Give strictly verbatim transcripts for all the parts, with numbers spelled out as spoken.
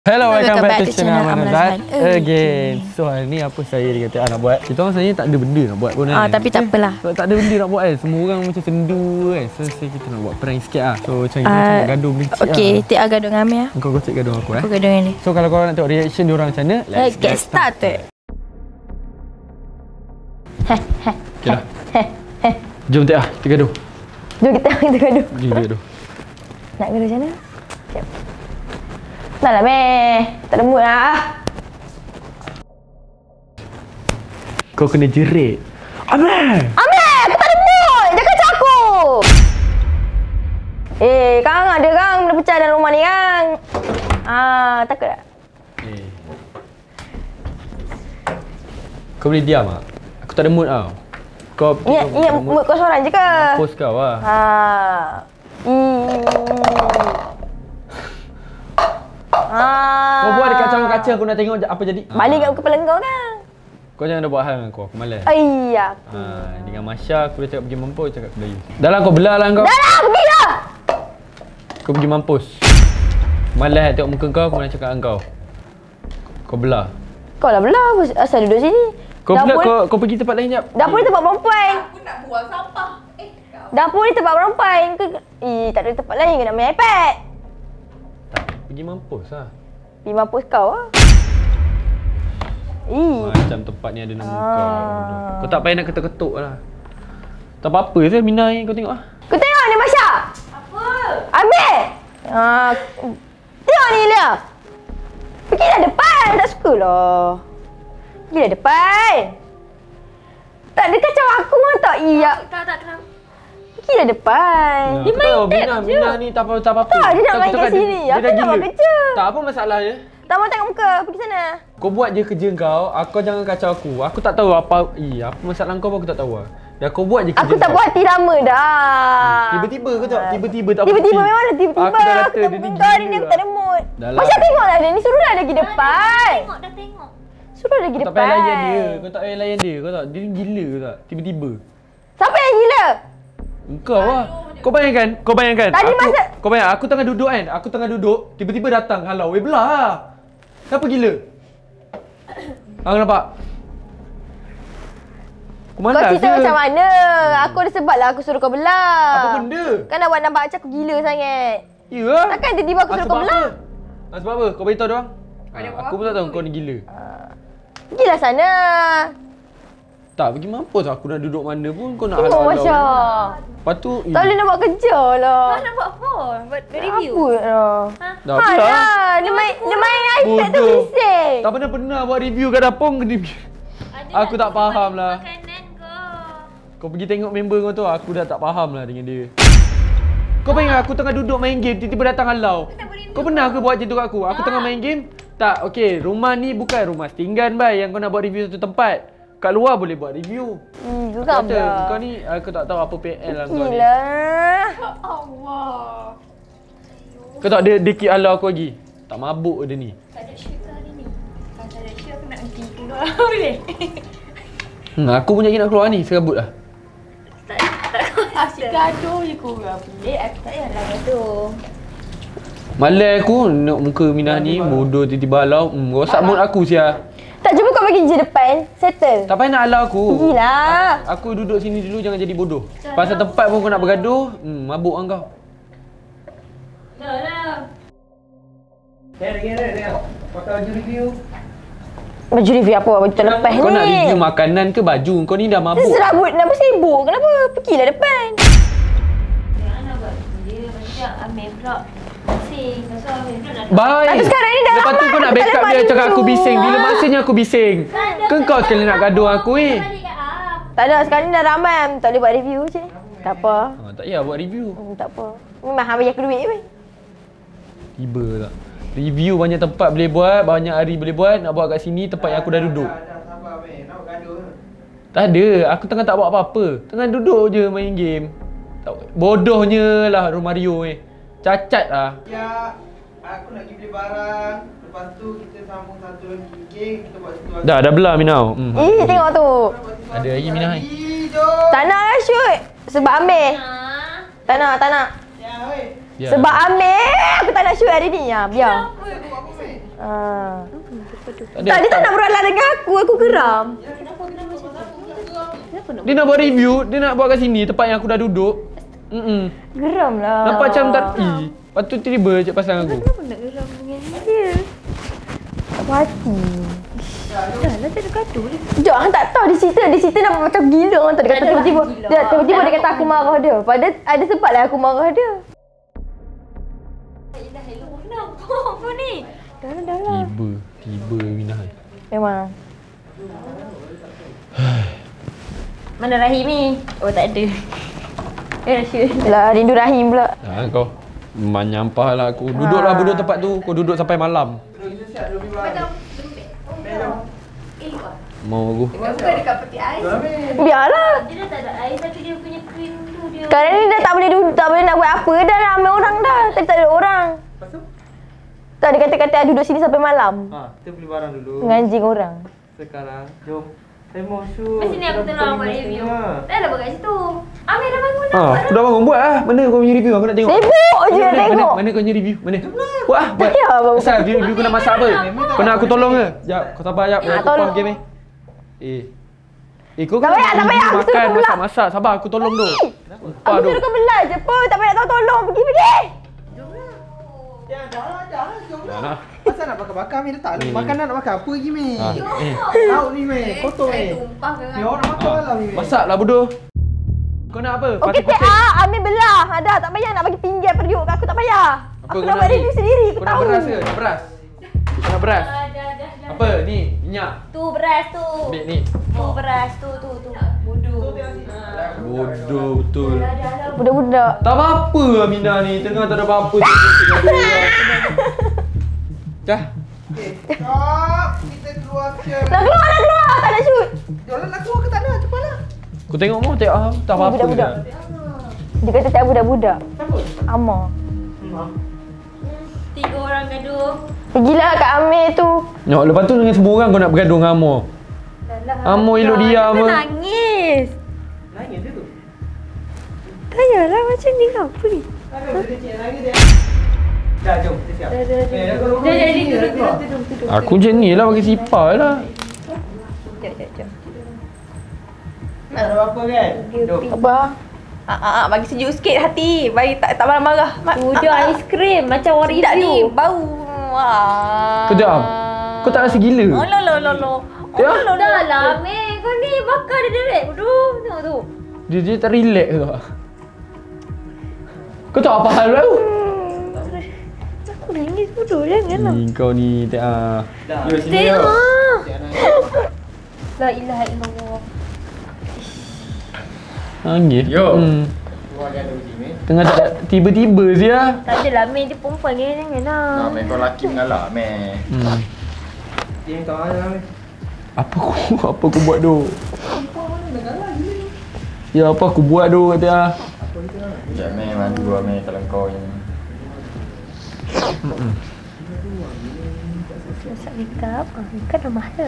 Hello, welcome back to channel Manazat again. So hari ni apa saya dia kata nak buat. Kita orang sebenarnya tak ada benda nak buat pun kan. Ah, tapi tak apalah. Sebab tak ada benda nak buat kan. Semua orang macam sendu kan. So kita nak buat prank sikit lah. So macam uh, macam gaduh bencik lah. Okay, Tik A gaduh dengan Amir lah. Kau gocek gaduh aku eh. Aku gaduh dengan dia. So kalau korang nak tengok reaction diorang macam mana, let's get started. Okay lah. Jom Tik A, kita gaduh. Jom kita kita gaduh. Jom kita gaduh. Nak gaduh macam mana? Siap. Dah lah meh. Tak ada mood lah. Kau kena jerit. Amir! Amir! Aku tak ada mood! Jangan kacau aku! Eh, Kang ada Kang benda pecah dalam rumah ni Kang. Ah, takut tak? Eh. Kau boleh diam tak? Aku tak ada mood tau. Kau Ingat, ingat mood kau seorang je ke? Post kau lah. Haa. Hmm. Kau buat dekat kaca-kaca aku nak tengok apa jadi. Balik kat kepala kau kan? Kau jangan dah buat hal dengan aku, aku malas. Ayah. Ha, dengan Masya aku dah cakap pergi mampus, cakap Melayu. Dah lah kau belah lah kau. Dah lah, pergi lah. Kau pergi mampus. Malas tengok muka kau, aku nak cakap dengan kau. Kau belah. Kau lah belah, asal duduk sini. Kau belah, kau, kau pergi tempat lain jap. Dapur ni tempat perempuan. Aku nak buang sampah. Eh, kau. Dapur ni tempat perempuan. Eh, tak ada tempat lain ke nak main iPad? Tak, pergi mampus lah. Pergi mampus kau lah. Ih. Macam tempat ni ada nama ah. kau. Kau tak payah nak ketuk-ketuk lah. Tak apa-apa je Mina ni, kau tengok lah. Kau tengok ni Masya. Apa? Ambil. Ah, tengok ni Lia. Pergilah depan. Tak suka lah. Pergilah depan. Tak ada kacau aku pun tak. Iya. Tak, tak, kenapa? Pergilah depan. Nah, Dia main tab Mina, je. Mina ni tak apa-apa. Tak, apa-apa. Tak, dia nak main kat dia, sini. Dia, Aku dia nak buat kerja. Tak apa masalah je. Tak mau tengok muka. Pergi sana. Kau buat je kerja kau, aku jangan kacau aku. Aku tak tahu apa eh, apa masalah kau pun aku tak tahu lah. Dah kau buat je kerja Aku tak kau. buat hati lama dah. Tiba-tiba kau tak tiba-tiba tak Tiba-tiba berhenti. memang lah tiba-tiba. Aku dah kata Aku dia tak ni kau hari ni aku tak ada gila. mood. Dah lah. Masya tengoklah dia ni. Suruhlah lagi depan. Tengok, dah tengok. Suruh lagi Kau tak depan. payah layan dia. Kau tak payah layan dia. Kau tak. Dia ni gila kau tak. Tiba-tiba. Siapa yang gila? Engkau lah. Kau bayangkan, kau bayangkan. Tadi aku, masa Kau bayang, aku tengah duduk kan. Aku tengah duduk, tiba-tiba datang halau. Weh belah lah. Kenapa gila? Aku nampak. Kau malas kau cerita je. macam mana? Aku ada sebab lah aku suruh kau belah. Apa benda? Kan nak buat nampak macam aku gila sangat. Ya lah. Takkan tiba-tiba aku Ah, suruh sebab kau belah? apa? Ah, sebab apa? Kau beritahu dia orang. Ah, aku pun tak tahu kau ni gila. Pergilah sana. Tak, pergi mampus aku nak duduk mana pun kau nak Tengok halau-halau. Masya. Lepas tu, eh, Tak boleh nak buat kerja lah. Kau nak buat apa? Buat review? Apa lah. dah Ha belah. lah. Dia main, dia main iPad tu Bodoh. bising. Tak pernah-pernah buat review kat dapur kena Ada Aku tak faham lah. makanan kau. Kau pergi tengok member kau tu, aku dah tak faham lah dengan dia. Kau bayangkan aku tengah duduk main game, tiba-tiba datang halau. Kau pernah ke buat macam tu kat aku? Aku tengah main game, tak, okey, rumah ni bukan rumah setinggan bai yang kau nak buat review satu tempat. Kat luar boleh buat review. Hmm, Aku geram kata, lah. kau ni, aku tak tahu apa P L lah kau ni. Gila. Allah. Kau tak dia, dia keep halau aku lagi. Tak mabuk dia ni. Tak ada shoot ke hari ni? Kalau tak ada shoot aku nak pergi keluar. Boleh? Hmm, aku pun nak keluar ni, serabut lah. Tak, tak kau. Asyik gaduh je korang. Eh, aku tak payahlah gaduh. Malas aku nak muka Minah ni, bodoh tiba-tiba halau. Hmm, rosak mood aku sia. Tak, cuba kau bagi je depan. Settle. Tak payah nak halau aku. Pergilah. Aku duduk sini dulu, jangan jadi bodoh. Pasal tempat pun kau nak bergaduh, hmm, mabuk kan kau. Dah lah. Kira-kira dia pakai baju review. Baju review apa? Baju terlepas ni. Kau nak review makanan ke baju? Kau ni dah mabuk. Serabut. Kenapa sibuk? Kenapa? Pergilah depan. Jangan nak buat dia. Macam Amir pula. Bising. Pasal Amir pula nak Baik. Tapi sekarang ni dah Lepas tu ramai. kau nak Aku tak backup dapat dia cakap aku review. bising. Bila Ah. masanya aku bising? Ke kau sekali nak gaduh aku eh? balik kat Am. Tak ada. Sekarang ni dah ramai. Tak boleh buat review je. Tak apa. Ha, tak payah buat review. Hmm, tak apa. Memang hang bagi aku duit je. Tiba tak. Review banyak tempat boleh buat, banyak hari boleh buat. Nak buat kat sini tempat yang aku dah duduk. Tak ada. Aku tengah tak buat apa-apa. Tengah duduk je main game. Tak, bodohnya lah rumah Rio ni. Cacat lah. Ya, aku nak pergi beli barang. Lepas tu kita sambung satu lagi geng, kita buat situ lagi. Dah, dah belah Minau. Hmm. Eh, tengok tu. Ada lagi Minah ni. Tak nak lah shoot. Sebab Amir. Ah. Tak nak, tak nak. Ya, weh. Ya. Sebab Amir, aku tak nak shoot hari ni. Ya, biar. Buat apa, weh? Ah. Tak Tak, dia tak nak beralah dengan aku. Aku geram. Kenapa kena macam tu? Kenapa nak? Dia nak buat review, dia nak buat kat sini tempat yang aku dah duduk. Mm-mm. Geram lah. Nampak macam tak ih. Lepas tu tiba-tiba cik pasang aku. Kenapa nak geram dengan dia? Tak puas hati. Dah lah tak ada gaduh dia. Jom, hang tak tahu dia cerita. Dia cerita nampak macam gila orang tu. Dia kata Tak adalah tiba-tiba. gila. Dia, tiba-tiba dia kata aku marah dia. Padahal ada sebab lah aku marah dia. Yelah, hello. Kenapa apa ni? Dah lah, dah lah. Tiba, tiba Minah. Memang. Mana Rahim ni? Oh, tak ada. Eh, Rashid. Lah, rindu Rahim pula. Ha kau. Menyampah lah aku. Duduklah duduk tempat tu. Kau duduk sampai malam. Terus kita siap dua beli barang. Eh, wah. Mau aku. Bukan dekat peti ais. Biarlah. Dia dah tak ada air tapi dia punya krim tu dia. Sekarang ni dah tak boleh duduk, tak boleh nak buat apa dah. Ramai orang dah. Tapi tak ada orang. Lepas tu? Tak, dia kata-kata duduk sini sampai malam. Ha, kita beli barang dulu. Menganjing orang. Sekarang, jom. Saya mau shoot. Mesti ni aku tolong buat review. Dah lah buat kat situ. Amir dah bangun dah. Ha, aku dah bangun buat ah. Mana kau punya review? Aku nak tengok. Sibuk je nak Mana, mana, tengok. mana kau punya review? Mana? Buat ah, buat. Ya, baru. Asal review, review kau nak masak apa? Kau nak aku tolong ke? Jap, kau sabar jap. Ah, Aku tolong. pause game ni. Eh. Eh, kau Tak kan payah, tak payah. Aku makan, suruh pula. masak-masak. Sabar, aku tolong tu. Lupa Aku tu. suruh kau belah je pun. Tak payah nak tahu tolong. Pergi, pergi. Ya, dah lah, dah lah. Jom Dah lah. lah. Asal nak bakar-bakar, Mi? Letak Ni. ni. Makanan nak bakar. Apa lagi, Mi? Ha, eh. Lauk ni, Mi. Kotor, Mi. Tumpah ke Mi, orang nak makan malam ni, Mi. Masaklah bodoh. Kau nak apa? Okey, Pati tak. Ah, ambil belah. Ada, tak payah nak bagi tinggal periuk kat aku. Tak payah. Apa Aku kau nak buat ni? review sendiri. Aku Kau nak tahu. beras ke? Nak beras? Kau nak beras? Dah, dah, dah, dah. Apa? Ni, minyak. Tu beras tu. Ambil ni. Tu beras tu, tu, tu. Bodoh. Bodoh betul. Dah, dah, dah. Budak-budak. Tak apa-apa Aminah ni. Tengah tak ada apa-apa. Dah. Okey. Stop. Kita keluar ke. Nak keluar, nak keluar. Tak nak shoot. Jom lah, nak keluar ke tak nak? Cepatlah. Kau tengok mau tengok ah, tak apa-apa. Budak-budak. je. Dia kata tak budak-budak. Siapa? Amar. Tiga orang gaduh. Pergilah kat Amir tu. Tengok lepas tu dengan semua orang kau nak bergaduh dengan Amor. Dah lah. Amor elok Dah, diam dia apa. nangis. Nangis dia tu. Tak payahlah macam ni kau. Pergi. Nangis dia kecil, nangis dia. Dah, jom. Kita siap. Dah, dah, dah. Eh, dah keluar Dah, rumah dah, sini, duduk, dah keluar. duduk, duduk, duduk. Aku macam ni lah bagi sipar lah. Sekejap, sekejap, sekejap. Tak ada apa-apa kan? Jom. Apa? Ah, ah, ah, bagi sejuk sikit hati. Bagi tak tak marah-marah. Ma- Udah aiskrim macam orang Tidak review. ni bau. Wah. Kau diam. Kau tak rasa gila? Oh lo lo lo lo. Ya? Oh lo lo. Dah lah, Meh. Kau ni bakar dia direct. Bodoh. Tengok tu. Dia, dia tak relax ke tak? Kau tahu apa hal tu? Aku nangis bodoh. Janganlah. Ni kau ni tak ah. Dah. Yo sini yo. Tengok. La ilaha illallah. Nangis. Yo. Hmm. Keluar gaduh sini. Tengah tak tiba-tiba dia. Tak adalah, Meh. Dia perempuan ni. Janganlah. Nah, main kau laki mengalah, meh. Hmm. Dia minta air ni. Apa aku apa aku buat tu? Ya apa aku buat tu kata ah. Sekejap, meh. Mandu lah, meh. Kalau kau yang... Masak makeup. Ah, makeup dah mahal.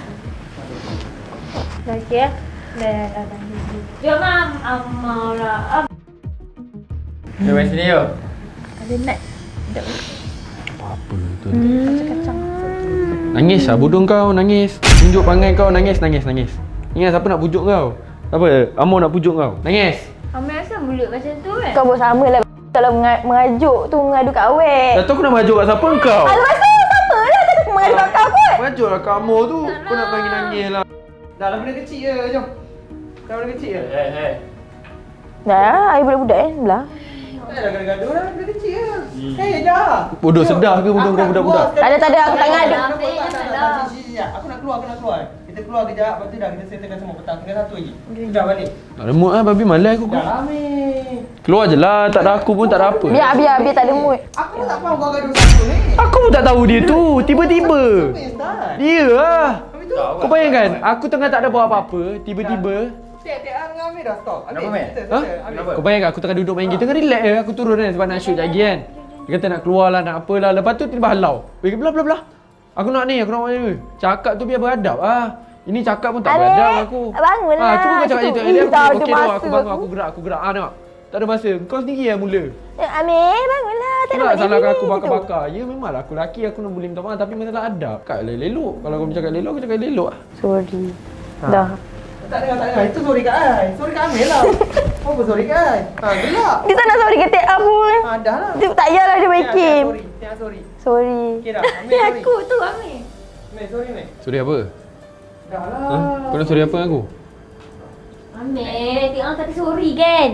Dah okey ya? Dah, dah, dah. Jom, Am. Amara. Am. Yo, main sini, yo. Ada nut. Apa tu? Kacang-kacang. Nangis lah bodoh kau, nangis. Tunjuk pangai kau, nangis, nangis, nangis. Ingat siapa nak pujuk kau? Apa? Amor nak pujuk kau? Nangis. Amir asal mulut macam tu kan? Kau buat sama lah. Kalau menga- mengajuk tu mengadu kat awek. Dah tahu aku nak mengajuk kat siapa kau? Ah, lepas tu sama lah. Tak ada mengadu kat kau kot. Mengajuk lah kat Amor tu. Kau nak nangis-nangis lah. Dah lah benda kecil je, jom. Dah benda kecil je. Hei, hei. Dah, air budak-budak eh. Belah. Tak dah gaduh-gaduh dah, benda kecil je. Hei, dah. Bodoh sedar ke bodoh kau budak-budak? Tak ada, tak ada. Aku tak ngadu. Tak, tak, tak, tak, tak. Sekejap, aku nak keluar, aku nak keluar. Kita keluar kejap, lepas tu dah kita settlekan semua petang. Tinggal satu lagi. Dah balik. Tak ada mood lah babi, malas aku. Dah lah, meh. Keluar je lah, tak ada aku pun tak ada apa. Biar, biar, biar tak ada mood. Aku pun tak faham kau gaduh siapa ni. Aku pun tak tahu dia tu, tiba-tiba. Siapa yang start? Dia lah. Habis tu, Kau bayangkan, aku tengah tak ada buat apa-apa, tiba-tiba. tiap-tiap dengan Amir dah stop. Kenapa, Meh? Ha? Kenapa? Kau bayangkan aku tengah duduk main game, tengah relax je, aku turun kan sebab nak shoot lagi kan. Dia kata nak keluar lah, nak apa lah. Lepas tu tiba halau. Weh, belah belah belah. Aku nak ni, aku nak ni. Cakap tu biar beradab ah. Ini cakap pun tak Alek, beradab aku. bangunlah. Ah, cuba kau cakap Itu, itu. ih, Elok dah okey, ada okey dah masa aku bangun, aku. aku gerak, aku gerak. Ah, tengok. Tak ada masa. Kau sendiri yang mula. Ya, Amir, bangunlah. Tak Kau nak nak buat salahkan diri aku gitu. bakar-bakar. Ya memanglah aku lelaki, aku nak boleh minta maaf. Tapi masalah adab. Cakap elok. Kalau kau cakap elok, aku cakap elok. Sorry. Ha. Dah. Tak dengar, tak dengar. Itu sorry kat Ai. Sorry kat Amir lah. Apa sorry kat Ai? Ha, gelak. Dia tak nak sorry kata apa. Ha, dah lah. Dia tak payahlah dia main game. Sorry. Tiang sorry. Sorry. Okey dah. Amir Ni sorry. aku tu Amir. Amir sorry, Amir. Sorry apa? Dah lah. Ha? Kau nak sorry apa dengan aku? Amir, tengok kata sorry kan?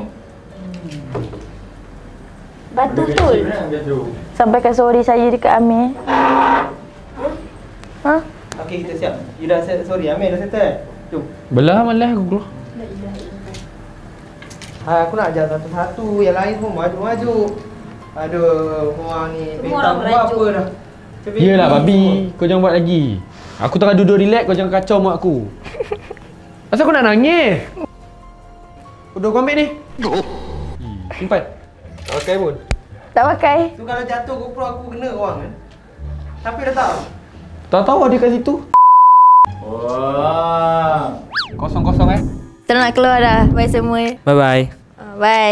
Batu betul. Sampaikan sorry saya dekat Amir. Ha? Okey, kita siap. You dah set sorry. Amir dah settle. Jom. Belah malah aku keluar. Ha, aku nak ajar satu-satu. Yang lain semua maju-maju. Aduh, korang ni. Semua Bintang orang buat apa merajuk. dah? Yelah babi, kau jangan buat lagi. Aku tengah duduk relax, kau jangan kacau mak aku. Asal kau nak nangis? Udah kau ambil ni. Ih, simpan. Tak pakai pun. Tak pakai. Tu kalau jatuh GoPro aku kena orang kan. Tapi dah tahu. Tak tahu dia kat situ. Wah. Kosong-kosong eh. Tak nak keluar dah. Bye semua. Bye bye. Ah, bye.